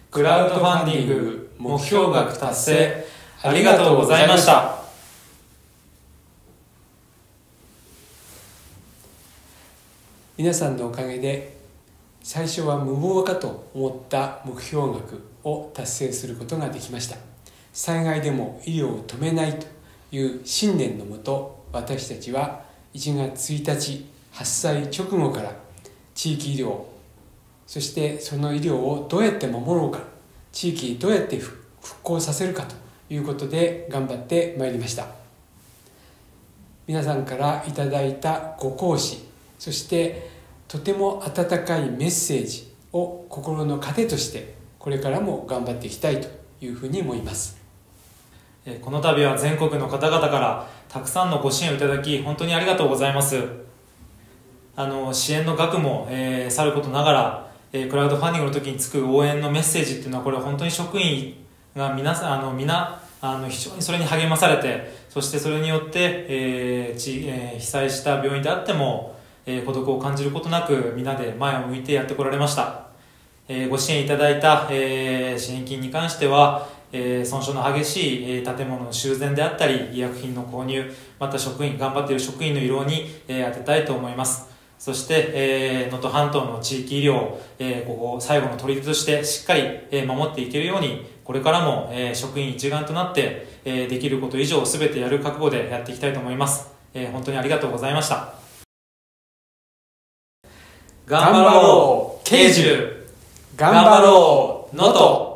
クラウドファンディング目標額達成ありがとうございました。 皆さんのおかげで最初は無謀かと思った目標額を達成することができました。災害でも医療を止めないという信念のもと、私たちは1月1日発災直後から地域医療、そしてその医療をどうやって守ろうか、地域どうやって復興させるかということで頑張ってまいりました。皆さんからいただいたご講師、そしてとても温かいメッセージを心の糧としてこれからも頑張っていきたいというふうに思います。 この度は全国の方々からたくさんのご支援をいただき本当にありがとうございます。支援の額も、さることながらクラウドファンディングの時につく応援のメッセージっていうのは、これは本当に職員が皆さん皆非常にそれに励まされて、そしてそれによって、被災した病院であっても、孤独を感じることなく皆で前を向いてやってこられました。ご支援いただいた、支援金に関しては、損傷の激しい建物の修繕であったり医薬品の購入、また頑張っている職員の慰労に充てたいと思います。そして能登半島の地域医療をここ最後の砦としてしっかり守っていけるように、これからも職員一丸となってできること以上全てやる覚悟でやっていきたいと思います。本当にありがとうございました。頑張ろう慶寿、頑張ろう能登。